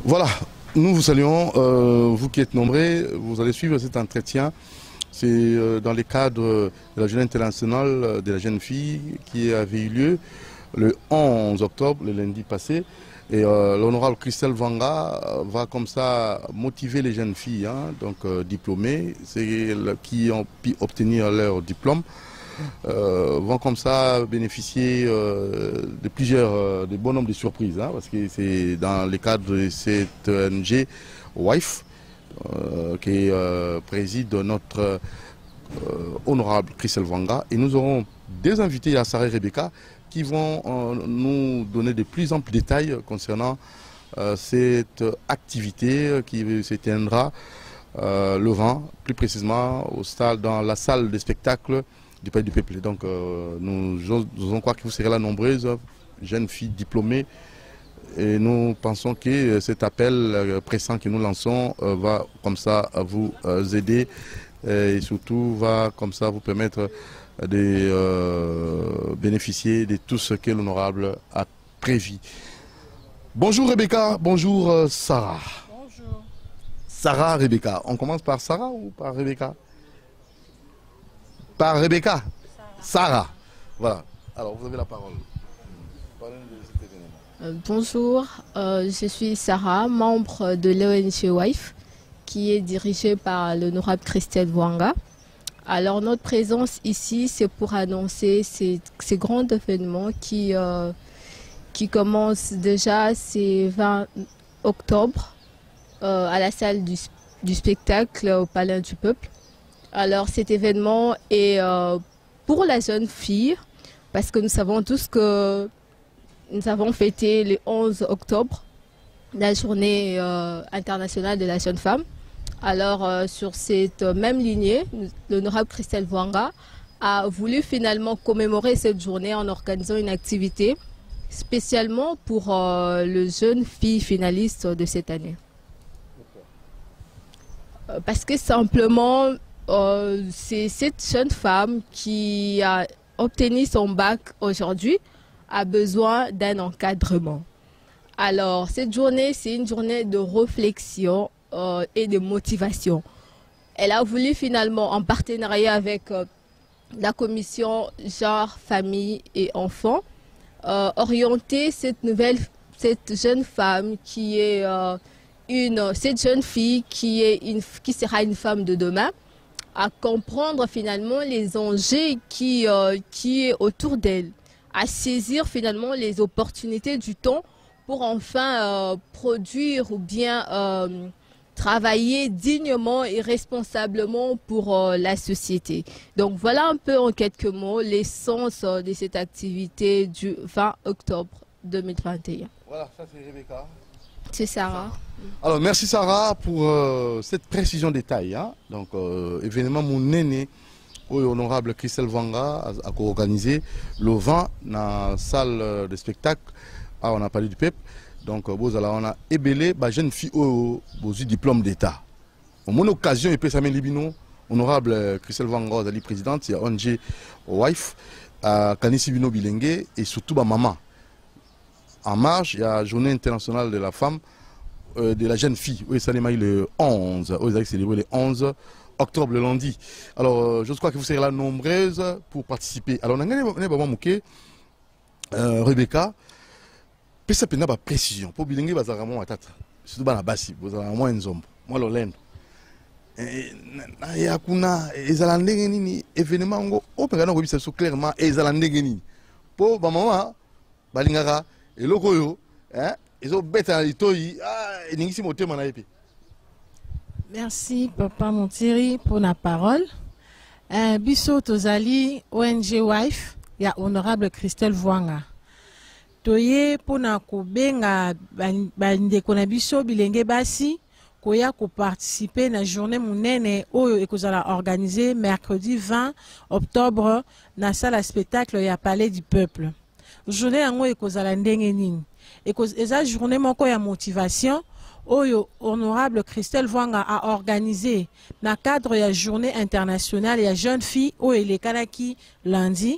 Voilà, nous vous saluons, vous qui êtes nombreux, vous allez suivre cet entretien. C'est dans le cadre de la Journée internationale de la jeune fille qui avait eu lieu le 11 octobre, le lundi passé. Et l'honorable Christelle Vanga va comme ça motiver les jeunes filles, diplômées, qui ont pu obtenir leur diplôme, vont comme ça bénéficier de plusieurs, de bon nombre de surprises, parce que c'est dans le cadre de cette ONG WIFE qui préside notre honorable Christelle Vanga. Et nous aurons des invités à Sarah et Rebecca qui vont nous donner de plus amples détails concernant cette activité qui se tiendra le 20, plus précisément dans la salle de spectacle du Palais du Peuple. Donc nous osons croire que vous serez là nombreuses, jeunes filles diplômées, et nous pensons que cet appel pressant que nous lançons va comme ça vous aider et surtout va comme ça vous permettre de bénéficier de tout ce que l'honorable a prévu. Bonjour Rebecca, bonjour Sarah. Bonjour. Sarah, Rebecca. On commence par Sarah ou par Rebecca? Par Rebecca. Sarah. Voilà. Alors vous avez la parole. Parlez de cet événement. Bonjour, je suis Sarah, membre de l'ONG WIFE, qui est dirigée par l'honorable Christelle Vanga. Alors notre présence ici, c'est pour annoncer ces grands événements qui commencent déjà ce 20 octobre à la salle du spectacle au Palais du Peuple. Alors cet événement est pour la jeune fille, parce que nous savons tous que nous avons fêté le 11 octobre, la journée internationale de la jeune femme. Alors sur cette même lignée, l'honorable Christelle Vanga a voulu finalement commémorer cette journée en organisant une activité spécialement pour les jeunes filles finalistes de cette année. Parce que simplement, c'est cette jeune femme qui a obtenu son bac aujourd'hui a besoin d'un encadrement. Alors cette journée, c'est une journée de réflexion et de motivation. Elle a voulu finalement, en partenariat avec la commission genre, famille et enfants, orienter cette jeune femme qui est cette jeune fille qui sera une femme de demain, à comprendre finalement les enjeux qui est autour d'elle, à saisir finalement les opportunités du temps pour enfin produire ou bien travailler dignement et responsablement pour la société. Donc voilà un peu en quelques mots l'essence de cette activité du 20 octobre 2021. Voilà, ça c'est Rebecca. C'est Sarah. Alors merci Sarah pour cette précision détail. Donc événement mon aîné honorable Christelle Vanga a organisé le 20 dans la salle de spectacle. On a parlé du peuple. Donc on a ébélé la jeune fille au diplôme d'État. Au mon occasion, et puis Samuel Libino, honorable Christelle Vanga, la présidente, il y a ONG WIFE, Kanisi Bino Bilengue et surtout ma maman. En marge, il y a la Journée internationale de la femme, de la jeune fille. Oui, ça est le 11. Vous avez célébré le 11 octobre, le lundi. Alors, je crois que vous serez là nombreuses pour participer. Alors, on a Rebecca. Pesa pena ba précision pour bilingue bazara mo atata surtout bana basi bozala mo enzombo mo lolendo na ya kuna ezala ndenge nini événement ngo opengana ko bisa so clairement ezala ndenge nini po ba mama balingaka eloko yo ezo beta litoyi eningisi motema na yepe. Merci papa Montiri pour la parole. Biso tozali ONG WIFE ya honorable Christelle Vanga. Toye pona kobenga bandeko na biso bilenge basi koya ko participer na journée munene oyo ekozala organisé mercredi 20 octobre na salle à spectacle ya Palais du Peuple. Journée yango ekozala ndenge nini? Eza journée moko ya motivation oyo honorable Christelle Vanga a organisé na cadre ya journée internationale ya jeune fille oyo elekanaki lundi.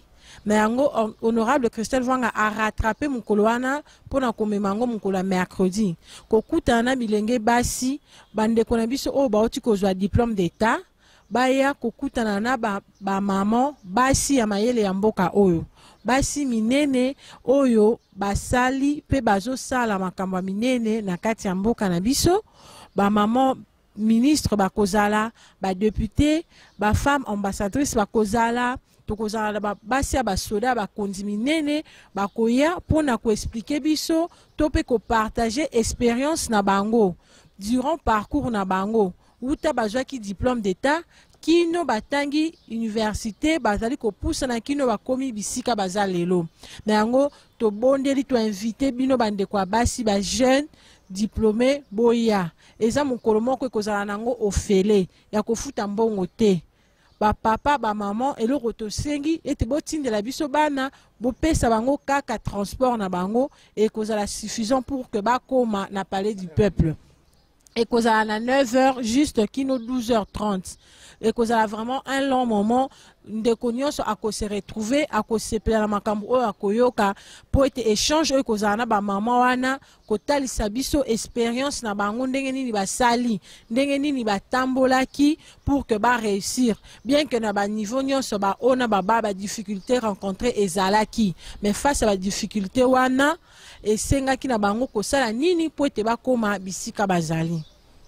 mais yango honorable Christelle Vwanga a rattrapé mukolo wana pona komemango mukolo mercredi kokutana bilenge basi bandeko na biso oyo bauti kozwa diplôme d'état baya kokutana na ba maman basi ya mayele ya mboka oyo basi minene oyo basali pe bazosala makambo minene na kati ya mboka na biso ba maman ministre bakozala ba député ba femme ambassadrice bakozala tokozala ba basi ya basoda bakonzi minene bakoya pona ko expliquer biso to pe ko partager expérience na bango durant parcours na bango uta bazwa ki diplôme d'état kino batangi université bazali ko poussa na kino bakomi bisika bazalelo na yango to bondeli to inviter bino bande kwa basi ba jeune diplômé boya eza mukolo moko ekozala nango ofele ya kofuta mbongo te ba papa ba maman eloko tosengi ete botindela biso bana bopesa bango kaka transport na bango ekozala suffisant pour que bakoma na palais du peuple ekozala na 9h juste kino 12h30 ekozala vraiment un long moment ndeko nyonso akose retrouver akose pela makambo oyo akoyoka po ete échange oyo ekozala na ba mama wana kotalisa biso expérience na bango ndenge nini basali ndenge nini batambolaki pour que ba réussir bien que na ba niveau nyonso ba ona ba difficulté rencontrée ezalaki mais face à la difficulté wana esengaki na bango kosala nini po ete bakoma bisika bazali.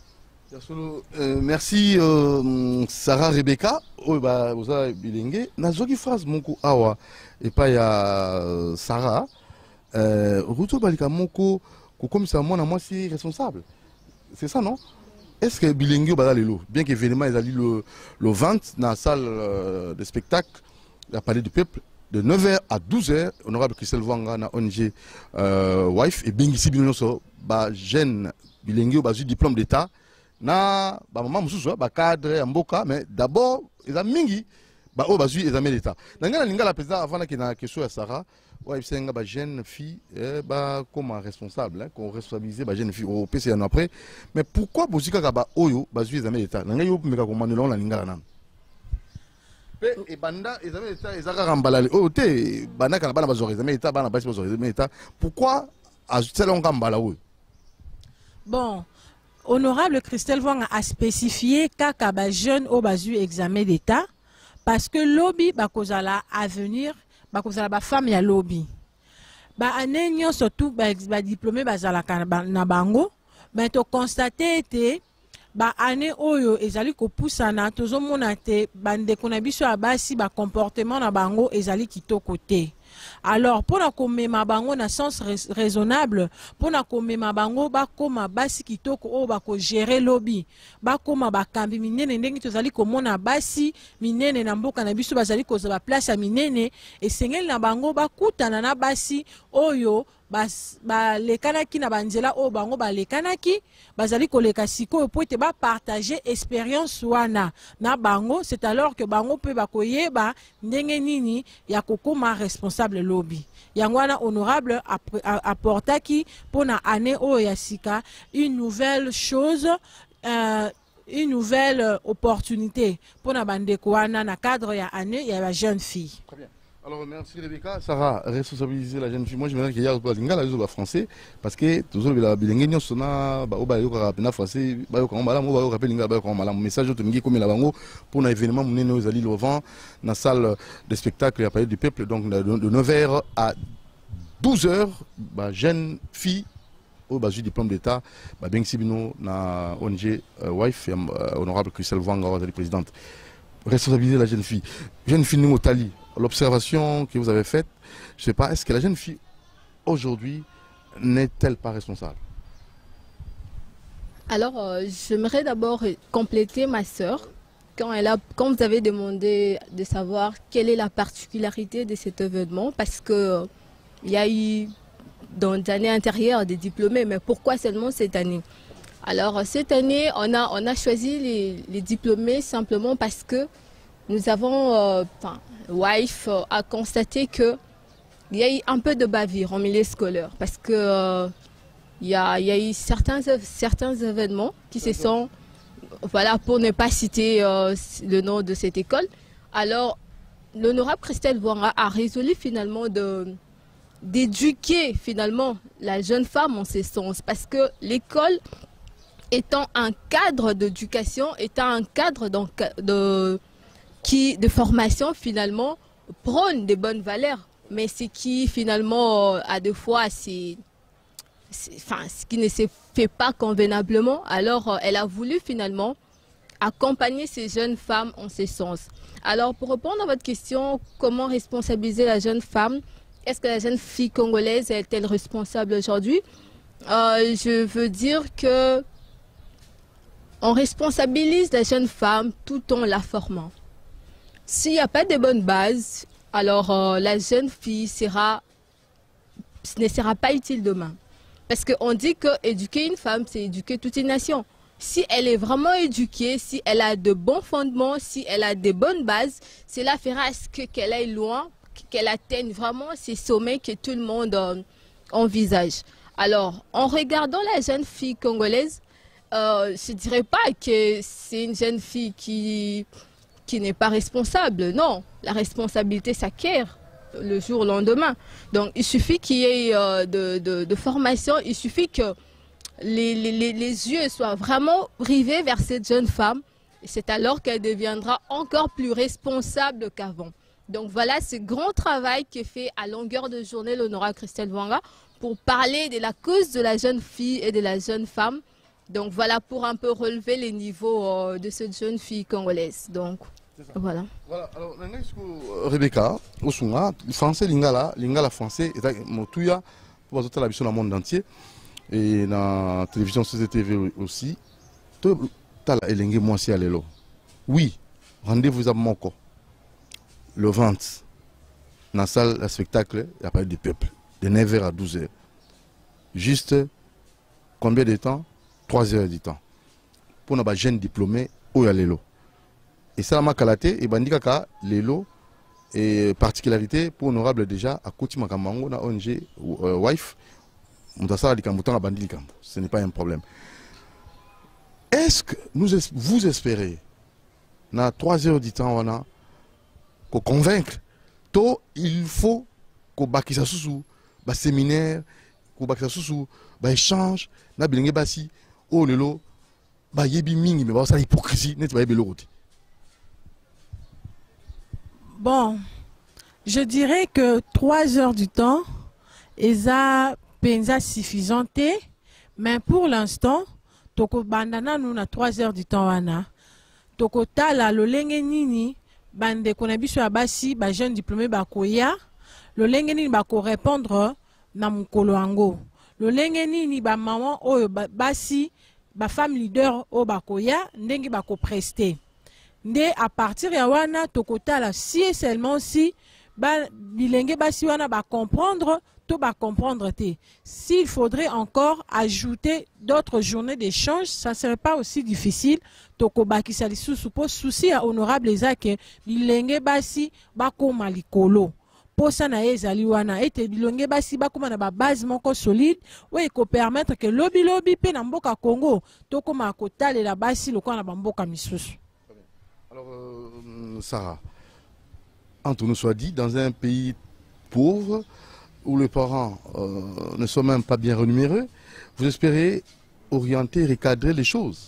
Merci Sarah Rebecca. Vous avez bilingue. Nazoki phrase moko awa et pas ya Sarah. Retour balika moko comme ça moi c'est responsable. C'est ça non? Est-ce que bilingue au badalelo bien qu'événement ils allaient le 20 dans la salle de spectacle la palais du peuple de 9h à 12h honorable Christelle Vwanga na ONG wife et bingisi binoso ba jeune bilingue ba diplôme d'état na ba maman mususu ba cadre ya mboka mais d'abord ils ont mingi ba o bazui examen d'état nanga ninga la président avant na kina question ya Sarah ouais c'est ba jeune fille ba comme responsable qu'on responsabiliser ba jeune fille au PCN après mais pourquoi bozika ka ba oyo bazui examen d'état nanga yo meka komando la ninga na pe e banda examen d'état ezaka rambalale o te bana kana bana bazori examen d'état bana basi bazori examen d'état pourquoi a selon kambala oyo bon. Honorable Christelle Vwanga a spécifié kaka ba jeune au basu examen d'état parce que lobby bakozala à venir bakozala ba femme ya lobby ba anenyo surtout ba diplômé bazala na bango mais to constater te ba ane oyo ezali ko poussana tozo mona te bande kona biso abasi ba comportement na bango ezali kitoko te. Alors, pour la komema bango na sens raisonnable, pour la komema bango bakoma basi kitoko o bako gérer lobby, bakoma bakambi minene ndenge tozali komona basi minene na mboka na biso bazali kozala place ya minene et sengel na bango bakutana na basi oyo ba lekanaki na banzela o bango ba lekanaki bazali koleka siko po ete ba partager expérience wana na bango c'est alors que bango pe bakoyeba ndenge nini ya kokoma responsable lobby yango wana honorable apportaki pona année o ya sika une nouvelle chose une nouvelle opportunité pona bandeko wana na cadre ya année ya la jeune fille. Très bien. Alors merci Rebecca. Sarah, responsabiliser la jeune fille. Moi je me dis qu'il y a la français parce que toujours la bilingue nous sonna ba oba yo ka français ba yo ka mbala mo ba yo ka pelinga ba yo ka mbala message to mingi comme la bango pour un événement monné nos alliés le vent dans salle de spectacle à Palais du Peuple donc de 9h à 12h ba jeune fille au bas du diplôme d'état ba ben sibino na ONG wife honorable Christelle Vwanga la présidente. Responsabiliser la jeune fille nous Tali. L'observation que vous avez faite, je ne sais pas, est-ce que la jeune fille aujourd'hui n'est-elle pas responsable? Alors, j'aimerais d'abord compléter ma sœur quand vous avez demandé de savoir quelle est la particularité de cet événement, parce que il y a eu dans les années antérieures des diplômés, mais pourquoi seulement cette année? Alors cette année, on a choisi les diplômés simplement parce que nous avons, WIFE a constaté qu'il y a eu un peu de bavure en milieu scolaire parce que il y a eu certains événements qui se sont, voilà, pour ne pas citer le nom de cette école. Alors, l'honorable Christelle Vwanga a résolu finalement d'éduquer finalement la jeune femme en ce sens, parce que l'école étant un cadre d'éducation, étant un cadre de formation finalement, prône des bonnes valeurs, mais ce qui finalement a des fois ce qui ne se fait pas convenablement. Alors elle a voulu finalement accompagner ces jeunes femmes en ce sens. Alors pour répondre à votre question, comment responsabiliser la jeune femme? Est-ce que la jeune fille congolaise est-elle responsable aujourd'hui? Je veux dire que on responsabilise la jeune femme tout en la formant. S'il n'y a pas de bonnes bases, alors la jeune fille ne sera pas utile demain. Parce qu'on dit que éduquer une femme, c'est éduquer toute une nation. Si elle est vraiment éduquée, si elle a de bons fondements, si elle a de bonnes bases, cela fera à ce qu'elle aille loin, qu'elle atteigne vraiment ces sommets que tout le monde envisage. Alors, en regardant la jeune fille congolaise, je ne dirais pas que c'est une jeune fille qui n'est pas responsable. Non, la responsabilité s'acquiert le jour au lendemain. Donc, il suffit qu'il y ait de formation, il suffit que les yeux soient vraiment rivés vers cette jeune femme. Et c'est alors qu'elle deviendra encore plus responsable qu'avant. Donc voilà ce grand travail que fait à longueur de journée l'honorable Christelle Vwanga pour parler de la cause de la jeune fille et de la jeune femme. Donc voilà, pour un peu relever les niveaux de cette jeune fille congolaise. Donc voilà. Voilà, alors Rebecca, au Sunga, le français, lingala français, et motuya pour voir la vision dans le monde entier. Et dans la télévision CCTV aussi. Tout à l'élève, moi aussi, allez là. Oui, rendez-vous à Moko. Le 20, dans la salle de spectacle, il n'y a pas eu de peuple. De 9h à 12h. Juste, combien de temps? 3 heures du temps. Pour nos jeunes diplômés, où il y a l'élo. Et ça, ma qualité, et bandika l'élo, et particularité pour honorable déjà, à côté de Makamango, na ONG Wife, ce n'est pas un problème. Est-ce que vous espérez, dans 3 heures du temps, on a qu'on convaincre, il faut qu'on bâtisse sous séminaire, qu'on bâtisse sous échange, na bilingue basi, oh lelo, yebi mingi, mais ça hypocrisie, n'est pas l'autre. Bon, je dirais que 3 heures du temps, eza penza suffisante, mais pour l'instant, toko bandana nous na 3 heures du temps wana, toko tala lolenge nini bande kona biso ya basi ba jeune diplômé bakoya, lolenge nini bako répondre na mukolo ango, lolenge nini ba maman oyo basi ba femme leader o bakoya ndenge bako prester. Nde à partir ya wana toko tala si et seulement si ba bilenge basi wana ba comprendre tout va comprendre. S'il faudrait encore ajouter d'autres journées d'échange, ça ne serait pas aussi difficile. Tokoba qui s'allie sous souci à honorable Ezake, bilenge basi bako malikolo. Pour ça na ezali wana ete bilenge basi bako na ba base moko solide, ouais ko permettre que lobby pe na mboka Congo tokoma kotale la basi lokwa na mboka misusu. Alors Sarah, entre nous soit dit, dans un pays pauvre où les parents ne sont même pas bien rémunérés, vous espérez orienter, recadrer les choses?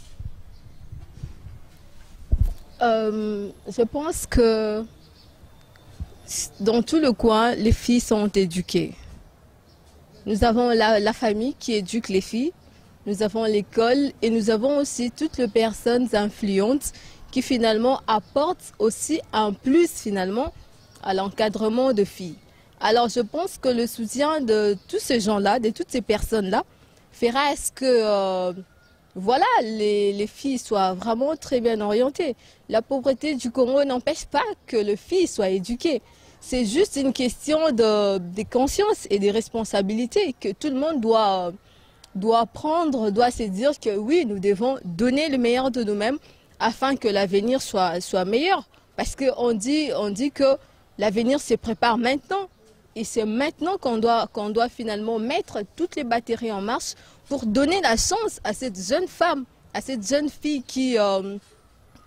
Je pense que dans tout le coin, les filles sont éduquées. Nous avons la famille qui éduque les filles, nous avons l'école et nous avons aussi toutes les personnes influentes qui finalement apportent aussi un plus finalement à l'encadrement de filles. Alors je pense que le soutien de tous ces gens-là, de toutes ces personnes-là, fera à ce que voilà, les filles soient vraiment très bien orientées. La pauvreté du Congo n'empêche pas que les filles soient éduquées. C'est juste une question de conscience et de responsabilité que tout le monde doit prendre, doit se dire que oui, nous devons donner le meilleur de nous-mêmes afin que l'avenir soit meilleur. Parce qu'on dit que l'avenir se prépare maintenant. Et c'est maintenant qu'on doit finalement mettre toutes les batteries en marche pour donner la chance à cette jeune femme, à cette jeune fille qui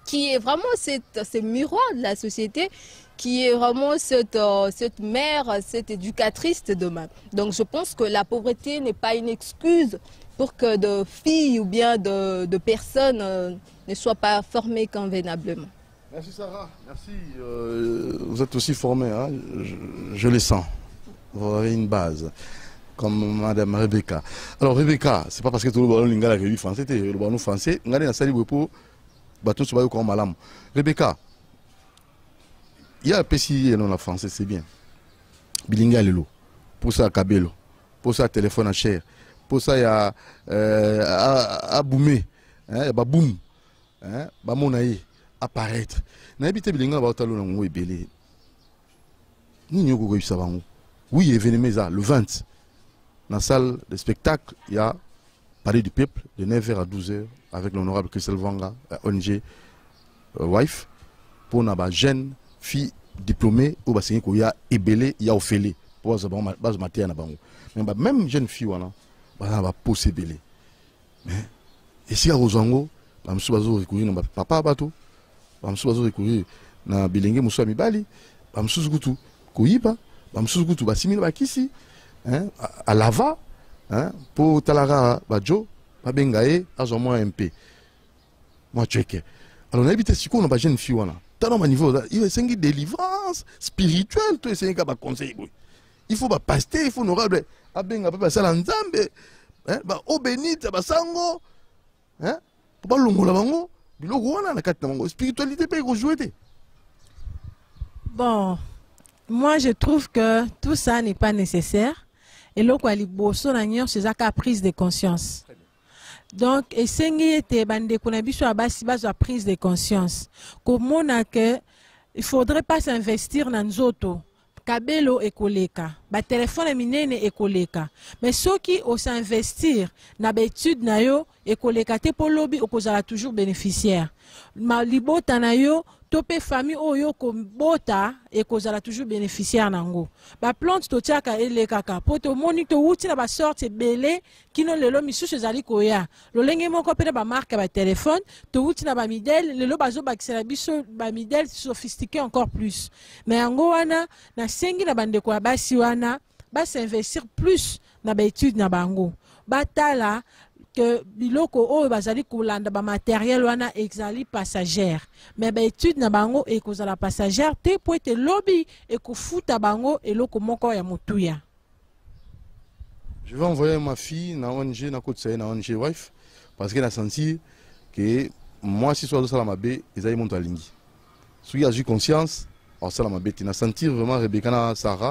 qui est vraiment ce miroir de la société, qui est vraiment cette mère, cette éducatrice de demain. Donc je pense que la pauvreté n'est pas une excuse pour que de filles ou bien de personnes ne soient pas formées convenablement. Merci Sarah, merci. Vous êtes aussi formée, hein? Je le sens. Vous avez une base, comme Madame Rebecca. Alors Rebecca, c'est pas parce que tout le monde a vu français, le monde français, on a dit salle pour bateau sur comme malam. Rebecca, il y a un PC dans la français, c'est bien. Bilinga lelo, pour ça kabelo, pour ça téléphone à cher, pour ça il y a à boomer, hein, ba boom, hein, ba monaï apparaître. Na habité bilinga ba otalo na ngo ebele. Ni nyoko ko yisa bango. Oui, événement le 20. Dans la salle de spectacle, il y a Palais du Peuple de 9h à 12h avec l'honorable Christelle Vwanga, ONG Wife, pour une jeune fille diplômée au bassin il y a ébélé, il y a offélé pour base matin mais même jeune fille voilà, va poser belé. Et si à Rosango, bah monsieur bazo recourir na papa bato, bah monsieur bazo recourir na bilenge monsieur mibali, bah monsieur zukutu koyiba, bah monsieur zukutu ba simila ba kisi, hein, à lava, hein, pour talara bajo, ba bengae azomo MP. Moi checker. Alors on a habité si on a pas jeune fille voilà. Dans mon niveau, il y a une délivrance spirituelle, tout est un conseil. Il faut pas passer, il faut honorable. Abenga papa salanzambe, hein, ba obenite ba sango, hein, pour pas longola bango, biloko wana na kati na bango, spiritualité peut jouer. Bon, moi je trouve que tout ça n'est pas nécessaire. Et là, quoi, les bosso n'agnon, c'est ça qu'a prise de conscience. Donc, et sengi était bande qu'on a vu sur la base de prise de conscience. Comme on a que, il faudrait pas s'investir dans nos autos. Kabelo et koleka, ba téléphone minene et koleka. Mais ceux qui osent investir na l'étude na yo et koleka te pour lobby ou kozala toujours bénéficiaire. Ma libota na yo topé famille oyo ko bota et kozala toujours bénéficiaire nango. Ba plante to tiaka ele kaka poto moni to wuti na ba sorte belé kino lelo misusu zali koya. Lo lenge moko pe ba marque ba téléphone to wuti na ba midel lelo bazo ba kisela biso ba midel sophistiqué encore plus. Mais ango wana na sengi na bande ko basi wana ba s'investir plus na ba étude na bango. Batala que biloko o bazali kolanda ba matériel wana exali passagère mais ba étude na bango e kozala passagère te po ete lobby e kofuta bango eloko moko ya motuya. Je vais envoyer ma fille na ONG na côté na ONG Wife parce qu'elle a senti que moi si soit ça la mabe ezali monte alingi. Si a eu conscience en ça la mabe tu na sentir vraiment Rebecca na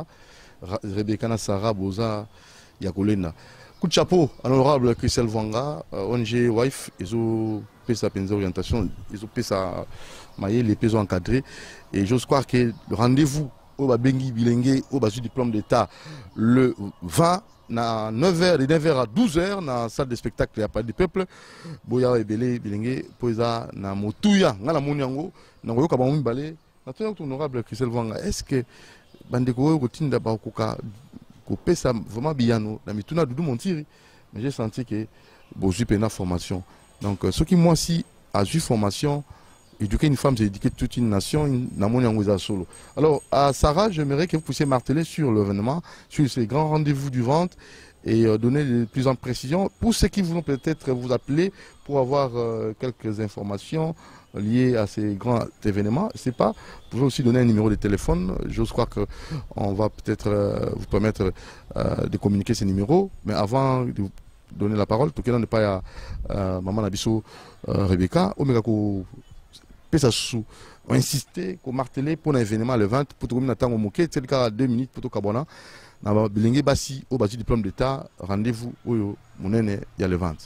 Sarah Boza ya kolenda. Coup de chapeau à l'honorable Christelle Vwanga, ONG Wife, ils ont fait sa orientation, ils ont fait sa maille, les pays encadrés. Et j'ose croire que le rendez-vous au Babengi Bilingue, au bas du diplôme d'État, le 20, à 9h, de 9h à 12h, dans la salle de spectacle à Palais du Peuple, Boya et Belé Bilingue, Poesa, na Motuya, na la Mouniango, na Royo Kabamoun Balé, notre honorable Christelle Vwanga, est-ce que Bandeko routine d'abord Coupé ça vraiment bien nous mais j'ai senti que bon j'ai une formation donc ce qui moi aussi a eu formation éduquer une femme c'est éduquer toute une nation solo. Alors à Sarah j'aimerais que vous puissiez marteler sur l'événement sur ces grands rendez-vous du ventre et donner de plus en précision pour ceux qui voulont peut-être vous appeler pour avoir quelques informations liées à ces grands événements. C'est pas, vous pouvez aussi donner un numéro de téléphone. J'ose croire qu'on va peut-être vous permettre de communiquer ces numéros. Mais avant de vous donner la parole, tout cas, n'est pas à Maman Nabiso Rebecca, Omega ko pesa sous insister, ko marteler pour un événement le 20 pour tout le monde moquer, c'est le cas à 2 minutes pour tout Kabona. Na bilingue basi au basi diplôme d'état, rendez-vous au monene il y a le 20.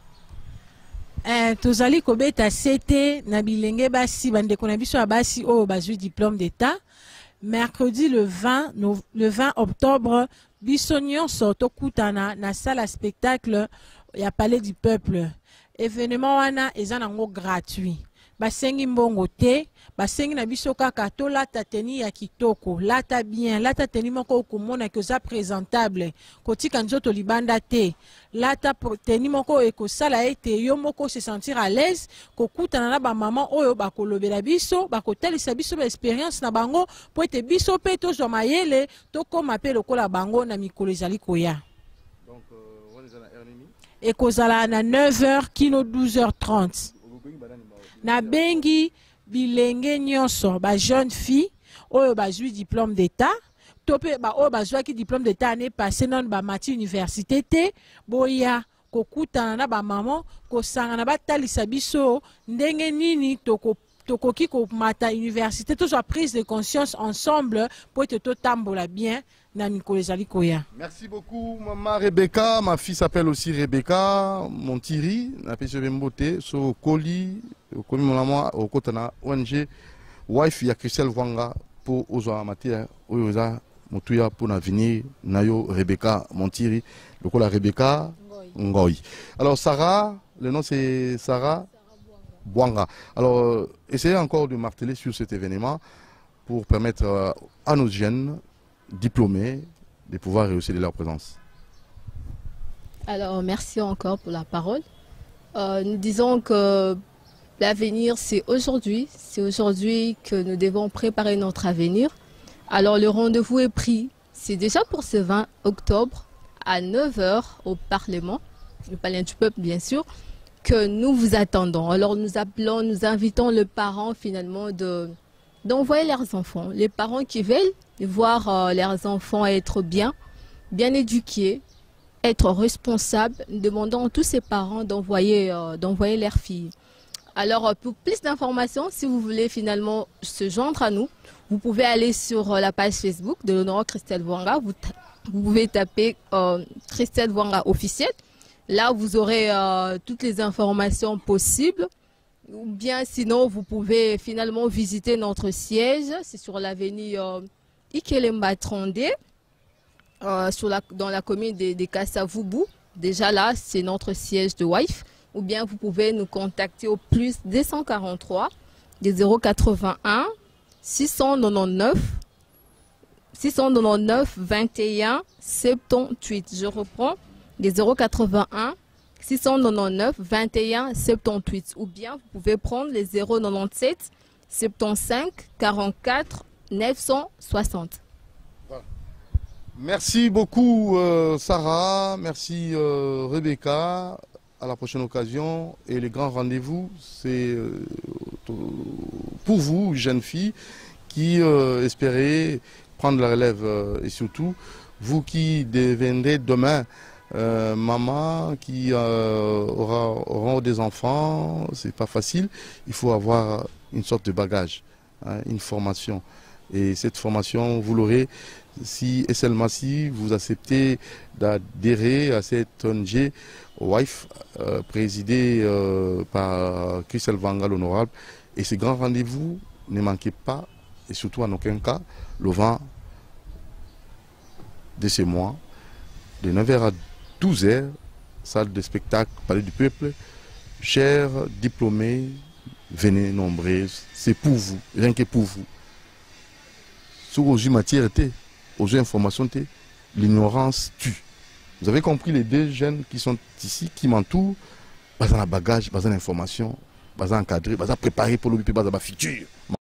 Tozali kobeta CT na bilenge basi bande konabiso basi au basi diplôme d'état mercredi le 20 octobre bisonyon soto kutana na salle à spectacle ya Palais du Peuple. Événement wana ezanango gratuit. basengi mbongo te, basengi na biso kaka to lata teni ya kitoko, lata bien, lata teni moko okomona ke oza présentable, kotika nzoto libanda te, lata teni moko ekosala ete yo moko se sentir à l'aise, kokutana na ba maman oyo bakolobela biso, bakotalisa biso ba expérience na bango, po ete biso pe tozwa mayele, tokoma pe lokola bango na mikolo ezali koya. Donc, ekozala na 9h kino 12h30. Na bengi bilenge nyonso ba jeune fille oyo bazwi diplôme d'état to pe ba oyo bazwaki diplôme d'état année passée non ba mati université te boya kokutana na ba maman kosanga na batalisa biso ndenge nini tokoki komata université tozwa prise de conscience ensemble po ete totambola bien na mikolo ezali koya. Merci beaucoup, maman Rebecca. Ma fille s'appelle aussi Rebecca Montiri. Na pese bembote so koli mon amour au kotana ONG wife ya Christelle Vwanga pour ozo matière oyoza mutuya pour l'avenir nayo Rebecca Montiri. Le la Rebecca Ngoy. Alors Sarah, le nom c'est Sarah Bwanga. Alors essayez encore de marteler sur cet événement pour permettre à nos jeunes diplômés de pouvoir réussir de leur présence. Alors, merci encore pour la parole. Nous disons que l'avenir, c'est aujourd'hui. C'est aujourd'hui que nous devons préparer notre avenir. Alors, le rendez-vous est pris. C'est déjà pour ce 20 octobre à 9h au Parlement, le Palais du Peuple, bien sûr, que nous vous attendons. Alors, nous appelons, nous invitons les parents, finalement, d'envoyer leurs enfants. Les parents qui veulent voir leurs enfants être bien éduqués, être responsables. Nous demandons à tous ces parents d'envoyer leurs filles. Alors, pour plus d'informations, si vous voulez finalement se joindre à nous, vous pouvez aller sur la page Facebook de l'Honorable Christelle Vwanga. Vous pouvez taper Christelle Vwanga officielle. Là, vous aurez toutes les informations possibles. Ou bien sinon, vous pouvez finalement visiter notre siège. C'est sur l'avenue Ikelemba Trondé, dans la commune de Kassavubu. Déjà là, c'est notre siège de WIFE. Ou bien vous pouvez nous contacter au plus 243 081 699 21 78. Je reprends, des 081 699 21 78. Ou bien vous pouvez prendre les 097 75 44 960. Voilà. Merci beaucoup Sarah, merci Rebecca. À la prochaine occasion, et le grand rendez-vous, c'est pour vous, jeunes filles, qui espérez prendre la relève, et surtout, vous qui deviendrez demain maman, qui auront des enfants, c'est pas facile, il faut avoir une sorte de bagage, hein, une formation. Et cette formation, vous l'aurez si et seulement si vous acceptez d'adhérer à cette ONG WIFE présidée par Christelle Vwanga l'honorable. Et ce grand rendez-vous, ne manquez pas, et surtout en aucun cas, le 20 de ce mois, de 9h à 12h, salle de spectacle, Palais du Peuple. Chers diplômés, venez nombreux, c'est pour vous, rien que pour vous. Sur aux matières, aux informations, l'ignorance tue. Vous avez compris, les deux jeunes qui sont ici, qui m'entourent, basant la bagage, basant l'information, basant encadré, basant préparé pour le futur.